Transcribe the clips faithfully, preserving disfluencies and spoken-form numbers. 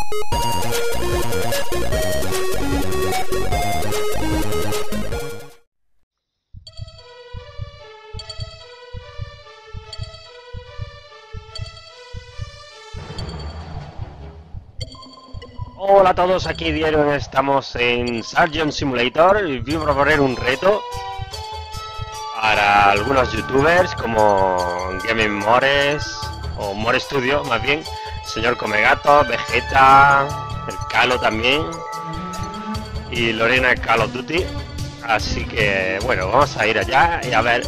Hola a todos, aquí Diego, estamos en Surgeon Simulator y voy a proponer un reto para algunos youtubers como Gaming Mores o More Studio, más bien, Señor Comegato, Vegeta, el Calo también y Lorena Call of Duty. Así que bueno, vamos a ir allá y a ver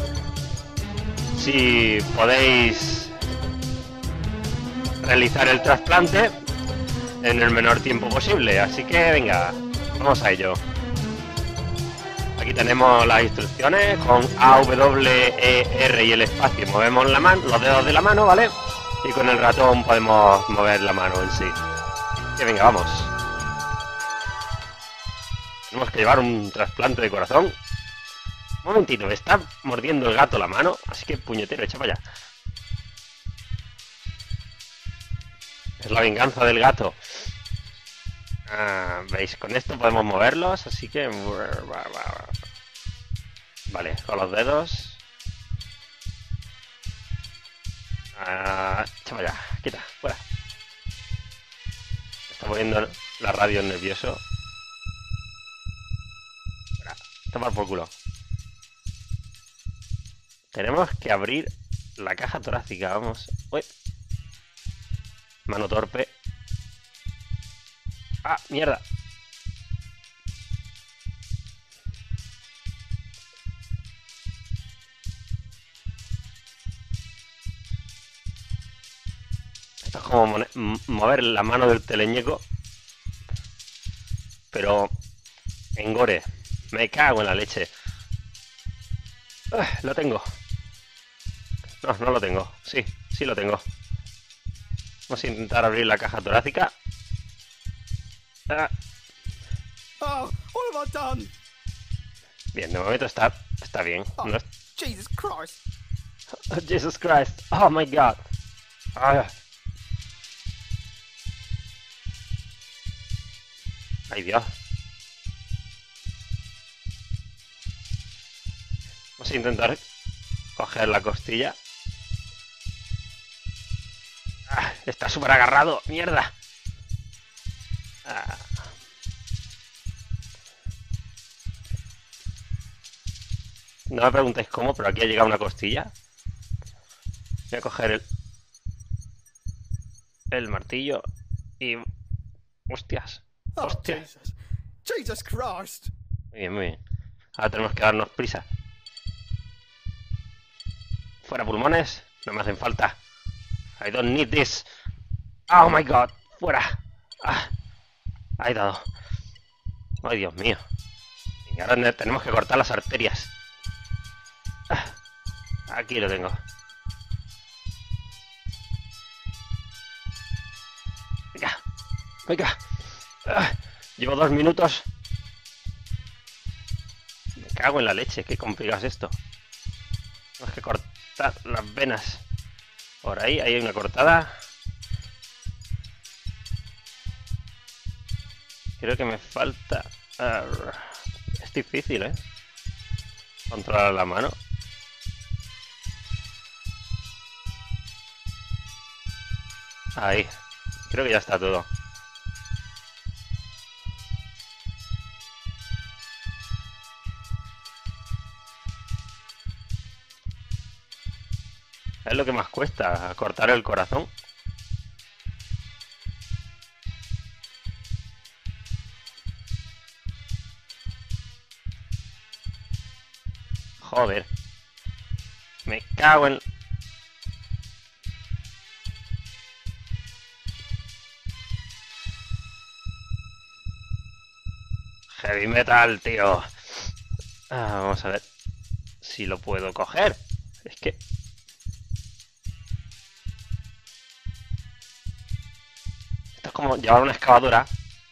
si podéis realizar el trasplante en el menor tiempo posible, así que venga, vamos a ello. Aquí tenemos las instrucciones con A, W, E, R y el espacio. Movemos la mano, los dedos de la mano, ¿vale? Y con el ratón podemos mover la mano en sí. Que venga, vamos. Tenemos que llevar un trasplante de corazón. Un momentito, me está mordiendo el gato la mano, así que puñetero, echa para allá. Es la venganza del gato. Ah, veis, con esto podemos moverlos, así que... Vale, con los dedos. Ah, echa para allá, quita, fuera. Me está moviendo la radio nervioso. Fuera, tomar por culo. Tenemos que abrir la caja torácica, vamos. Uy. Mano torpe. ¡Ah, mierda! Esto es como mover la mano del teleñeco, pero en gore. Me cago en la leche. Uh, lo tengo. No, no lo tengo. Sí, sí lo tengo. Vamos a intentar abrir la caja torácica. Ah. Oh, what have I done? Bien, de momento está, está bien. Oh, no es... Jesus Christ. Oh, Jesus Christ. Oh my God. Ah. Ay, Dios. Vamos a intentar coger la costilla. Ah, está súper agarrado. Mierda. Ah. No me preguntéis cómo, pero aquí ha llegado una costilla. Voy a coger el, el martillo y... ¡Hostias! Oh, ¡Hostias! Jesus. Jesus Christ. Muy bien, muy bien. Ahora tenemos que darnos prisa. Fuera pulmones, no me hacen falta. I don't need this. Oh my God, fuera. Ah, ahí dado. Ay, Dios mío. Y ahora tenemos que cortar las arterias. Ah, aquí lo tengo. Venga, venga. Ah, llevo dos minutos. Me cago en la leche, qué complicado es esto. Tenemos que cortar las venas. Por ahí, ahí hay una cortada. Creo que me falta... Uh, es difícil, ¿eh? Controlar la mano. Ahí. Creo que ya está todo. Es lo que más cuesta, cortar el corazón. Joder. Me cago en... Heavy metal, tío. Ah, vamos a ver si lo puedo coger. Es que... Esto es como llevar una excavadora,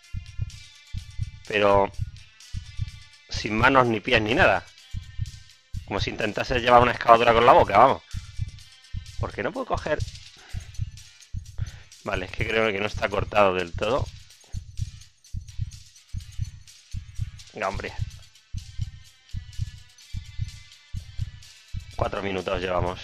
pero sin manos ni pies ni nada. Como si intentase llevar una excavadora con la boca, vamos. ¿Por qué no puedo coger? Vale, es que creo que no está cortado del todo. Venga, hombre. Cuatro minutos llevamos.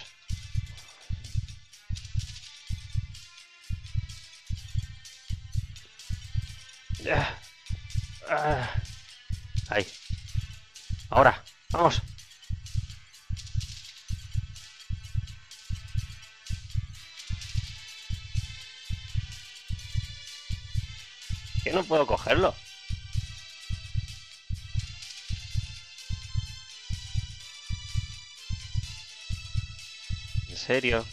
Ya. Ah. Ahí. Ahora, vamos. Que no puedo cogerlo. ¿En serio?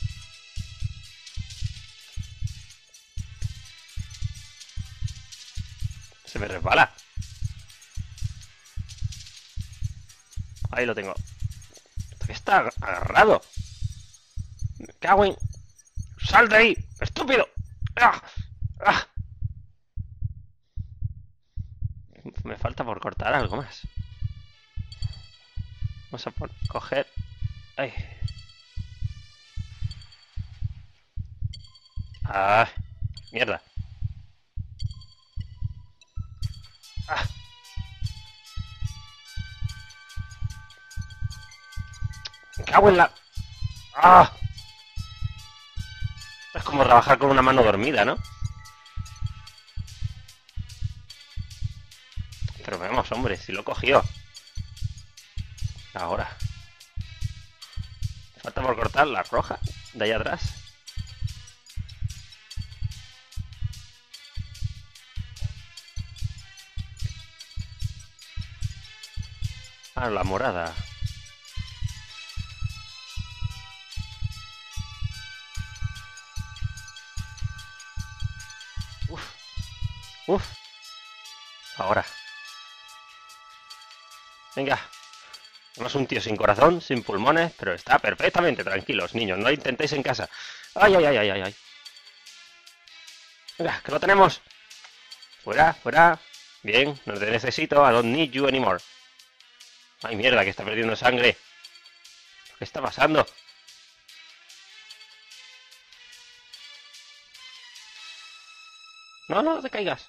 Se me resbala. Ahí lo tengo. Está agarrado. Me cago en... ¡Sal de ahí! ¡Estúpido! ¡Ah! ¡Ah! Me falta por cortar algo más. Vamos a por coger... ¡Ay! ¡Ah! ¡Mierda! ¡Ah! ¡Me cago en la... ¡Ah! Es como trabajar con una mano dormida, ¿no? Pero vamos, hombre, si lo cogió. Ahora. Falta por cortar la roja de allá atrás. Ah, la morada. Uf. Uf. Ahora. Venga. Tenemos un tío sin corazón, sin pulmones, pero está perfectamente. Tranquilos, niños. No lo intentéis en casa. Ay, ay, ay, ay, ay, ay. Venga, que lo tenemos. Fuera, fuera. Bien, no te necesito. I don't need you anymore. Ay, mierda, que está perdiendo sangre. ¿Qué está pasando? No, no, no te caigas.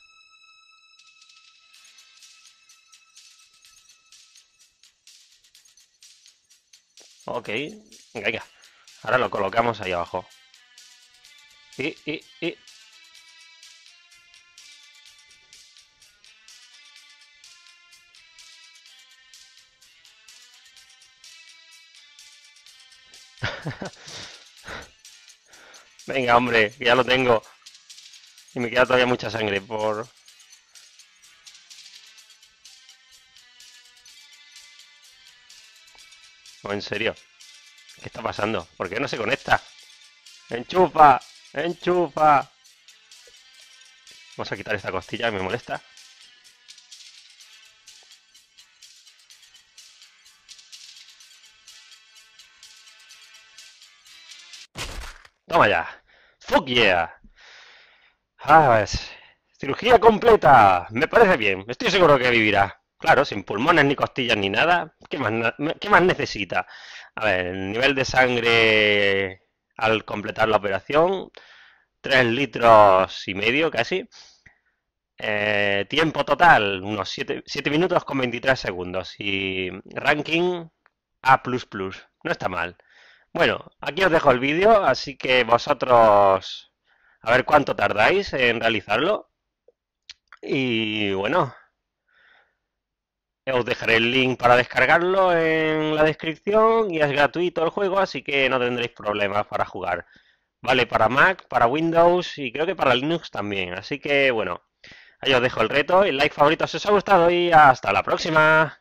Ok, venga, ahora lo colocamos ahí abajo. Y, y, y... Venga, hombre, ya lo tengo. Y me queda todavía mucha sangre por... No, en serio. ¿Qué está pasando? ¿Por qué no se conecta? ¡Enchufa! ¡Enchufa! Vamos a quitar esta costilla que me molesta. ¡Toma ya! ¡Fuck yeah! Ah, pues, cirugía completa. Me parece bien. Estoy seguro que vivirá. Claro, sin pulmones ni costillas ni nada. ¿Qué más, qué más necesita? A ver, el nivel de sangre al completar la operación, tres litros y medio casi. Eh, tiempo total, unos siete minutos con veintitrés segundos. Y ranking A plus plus. No está mal. Bueno, aquí os dejo el vídeo, así que vosotros a ver cuánto tardáis en realizarlo. Y bueno... Os dejaré el link para descargarlo en la descripción y es gratuito el juego, así que no tendréis problemas para jugar. Vale para Mac, para Windows y creo que para Linux también. Así que bueno, ahí os dejo el reto, el like favorito si os ha gustado y hasta la próxima.